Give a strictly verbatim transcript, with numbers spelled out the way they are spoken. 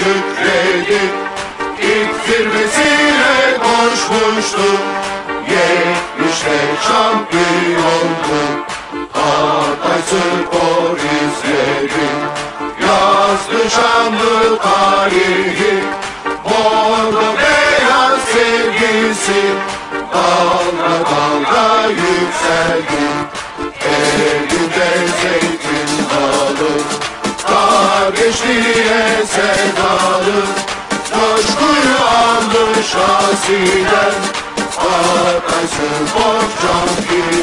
kükredi. İlk zirvesine koşmuştu, yetmişte şampiyondu. Hatay Spor izledi, yazdı şanlı tarihi. Bordo beyaz sevgisi dalga dalga yükseldi. Elinde zeytin dalı, kardeşliğe sevdalı. Coşkuyu aldı şahsiler, Hatay Spor şampiyon.